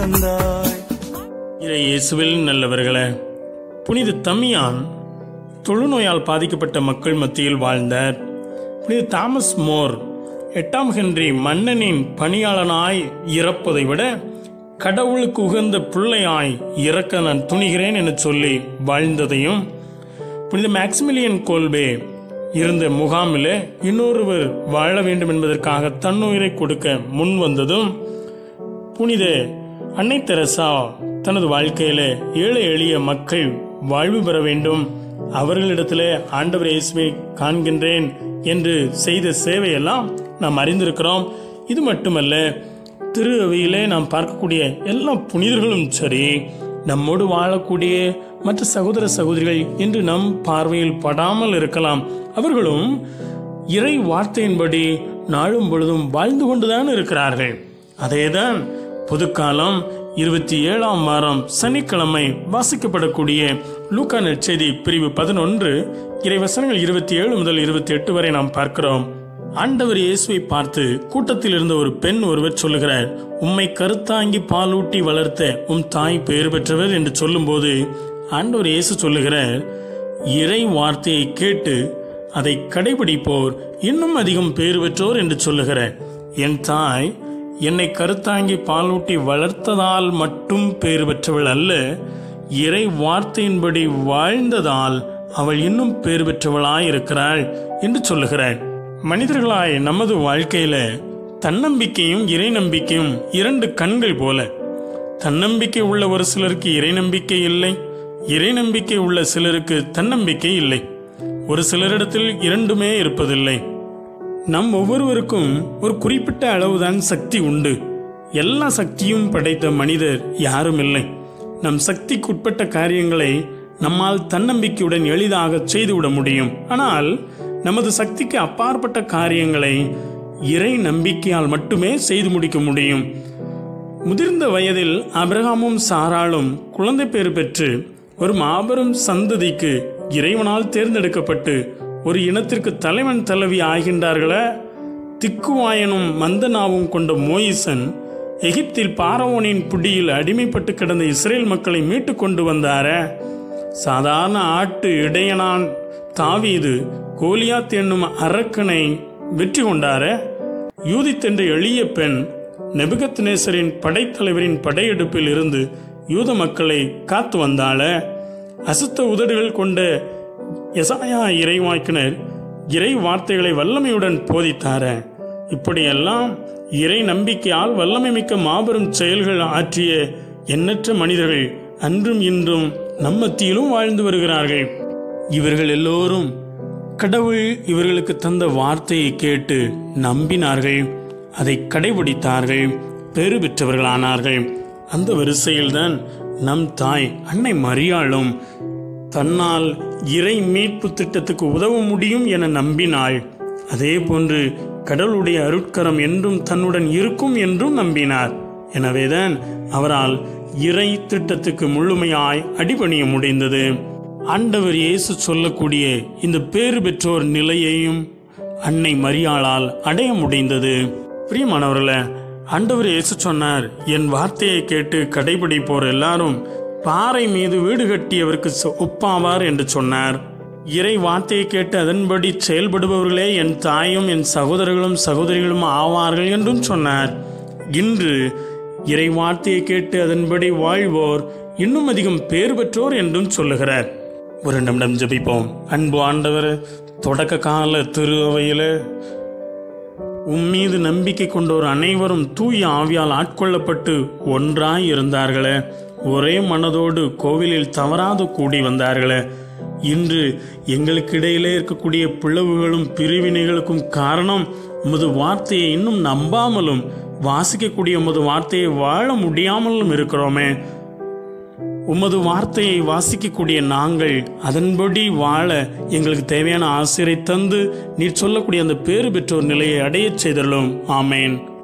தந்தாய். இயேசுவில் நல்லவர்களே, புனித தமியான் தொழுநோயால் பாதிக்கப்பட்ட மக்கள் மத்தியில் வாழ்ந்தார். புனித தாமஸ் மோர் 8ஆம் ஹென்றி மன்னனின் பணியாளனாய் இறப்பதை விட கடவுளுக்கு உகந்த பிள்ளையாய் இறக்க நான் துணிகிறேன் என சொல்லி வாழ்ந்ததையும், புனித மேக்சிமிலியன் கோல்பே இருந்த முகாமில் இன்னொருவர் வாழ வேண்டும் என்பதற்காக தன்னுயிரை கொடுக்க முன் வந்ததும், புனித அன்னை தெரசா தனது வாழ்க்கையில ஏழை எளிய மக்கள் வாழ்வு பெற வேண்டும், அவர்களிடத்திலே ஆண்டவர் இயேசுவை காண்கின்றேன் என்று செய்த சேவையெல்லாம் நாம் அறிந்திருக்கிறோம். இது மட்டுமல்ல, திரு அவையிலே நாம் பார்க்கக்கூடிய எல்லா புனிதர்களும் சரி, நம்மோடு வாழக்கூடிய மற்ற சகோதர சகோதரிகள் என்று நம் பார்வையில் படாமல் இருக்கலாம், அவர்களும் இறை வார்த்தையின்படி நாளும் பொழுதும் வாழ்ந்து கொண்டுதான் இருக்கிறார்கள். அதேதான் பொதுக்காலம் 27ஆம் வாரம் சனிக்கிழமை வாசிக்கப்படக்கூடிய லூக்கா நற்செய்தி பிரிவு 11 இறைவசனங்கள் 27 முதல் 28 வரை நாம் பார்க்கிறோம். ஆண்டவர் இயேசுவை பார்த்து கூட்டத்தில் இருந்த ஒரு பெண் ஒருவர் சொல்லுகிறார், உம்மை கருத்தாங்கி பாலூட்டி வளர்த்த உம் தாய் பெயர் பெற்றவர் என்று சொல்லும் போது ஆண்டவர் இயேசு சொல்லுகிறார், இறை வார்த்தையை கேட்டு அதை கடைபிடிப்போர் இன்னும் அதிகம் பெயர் பெற்றோர் என்று சொல்லுகிறார். என் தாய் என்னை கருத்தாங்கி பாலூட்டி வளர்த்ததால் மட்டும் பெயர் பெற்றவள் அல்ல, இறை வார்த்தையின்படி வாழ்ந்ததால் அவள் இன்னும் பெயர் பெற்றவளாய் இருக்கிறாள் என்று சொல்லுகிறாள். மனிதர்களாய் நமது வாழ்க்கையில தன்னம்பிக்கையும் இறை நம்பிக்கையும் இரண்டு கண்கள் போல. தன்னம்பிக்கை உள்ள ஒரு சிலருக்கு இறை நம்பிக்கை இல்லை, இறை நம்பிக்கை உள்ள சிலருக்கு தன்னம்பிக்கை இல்லை. ஒரு சிலரிடத்தில் இரண்டுமே இருப்பதில்லை. நம் ஒவ்வொருவருக்கும் ஒரு குறிப்பிட்ட அளவுதான் சக்தி உண்டு. எல்லா சக்தியும் படைத்த மனிதர் யாரும் இல்லை. நம் சக்திக்குட்பட்ட காரியங்களை நம்மால் தன்னம்பிக்கையுடன் எளிதாக செய்துவிட முடியும். ஆனால் நமது சக்திக்கு அப்பாற்பட்ட காரியங்களை இறை நம்பிக்கையால் மட்டுமே செய்து முடிக்க முடியும். முதிர்ந்த வயதில் ஆபிரகாமும் சாராளும் குழந்தை பேறு பெற்று ஒரு மாபெரும் சந்ததிக்கு இறைவனால் தேர்ந்தெடுக்கப்பட்டு ஒரு இனத்திற்கு தலைவன் தலைவி ஆகின்றார்களே. திக்குவாயனும் மந்தனாவும் கொண்ட மோயிசன் எகிப்தில் பாரவோனின் பிடியில் அடிமைப்பட்டு கிடந்த இஸ்ரேல் மக்களை மீட்டு கொண்டு வந்தார. சாதாரண ஆட்டு இடையனான் தாவீது கோலியாத் என்னும் அரக்கனை வெற்றி கொண்டார. யூதித் என்ற எளிய பெண் நெபுகத்நேசரின் படைத்தலைவரின் படையெடுப்பில் இருந்து யூத மக்களை காத்து வந்தாள. அசுத்த உதடுகள் கொண்ட எசாயா இறைவாக்கினர் இறை வார்த்தைகளை வல்லமையுடன் போதித்தார. இப்படியெல்லாம் இறை நம்பிக்கையால் வல்லமை மிக்க மாபெரும் செயல்கள் ஆற்றிய எண்ணற்ற மனிதர்கள் அன்றும் இன்றும் நம்மத்தியிலும் வாழ்ந்து வருகிறார்கள். இவர்கள் எல்லோரும் கடவுள் இவர்களுக்கு தந்த வார்த்தையை கேட்டு நம்பினார்கள், அதை கடைபிடித்தார்கள், பெரு பெற்றவர்களானார்கள். அந்த வரிசையில்தான் நம் தாய் அன்னை மரியாளும் தன்னால் இறை மீட்பு திட்டத்துக்கு உதவ முடியும் என நம்பினாள். அதே போன்று கடவுளுடைய அருட்கரம் என்றும் தன்னுடன் இருக்கும் என்றும் நம்பினார். எனவேதான் அவரால் இறை திட்டத்துக்கு முழுமையாய் அடிபணிய முடிந்தது. ஆண்டவர் இயேசு சொல்லக்கூடிய இந்த பேறு பெற்றோர் நிலையையும் அன்னை மரியாளால் அடைய முடிந்தது. பிரியமானவர்களே, ஆண்டவர் இயேசு சொன்னார், என் வார்த்தையை கேட்டு கடைபிடிப்போர் எல்லாரும் பாறை மீது வீடு கட்டியவருக்கு ஒப்பாவார் என்று சொன்னார். இறை வார்த்தையை கேட்டு அதன்படி செயல்படுபவர்களே என் தாயும் என் சகோதரர்களும் சகோதரிகளும் ஆவார்கள் என்றும் சொன்னார். இன்று இறை வார்த்தையை கேட்டு அதன்படி வாழ்வோர் இன்னும் அதிகம் பேறு பெற்றோர் என்றும் சொல்லுகிறார். ஒரு நிமிடம் ஜெபிப்போம். அன்பு ஆண்டவர், தொடக்க கால திரு அவையில உம்மீது நம்பிக்கை கொண்டோர் அனைவரும் தூய ஆவியால் ஆட்கொள்ளப்பட்டு ஒன்றாய் இருந்தார்களே, ஒரே மனதோடு கோவிலில் தவறாது கூடி வந்தார்களே. இன்று எங்களுக்கு இடையிலே இருக்கக்கூடிய பிளவுகளும் பிரிவினைகளுக்கும் காரணம் உமது வார்த்தையை இன்னும் நம்பாமலும் வாசிக்கக்கூடிய உமது வார்த்தையை வாழ முடியாமலும் இருக்கிறோமே. உமது வார்த்தையை வாசிக்கக்கூடிய நாங்கள் அதன்படி வாழ எங்களுக்கு தேவையான ஆசிரியரை தந்து நீர் சொல்லக்கூடிய அந்த பேறு பெற்றோர் நிலையை அடையச் செய்தலும். ஆமேன்.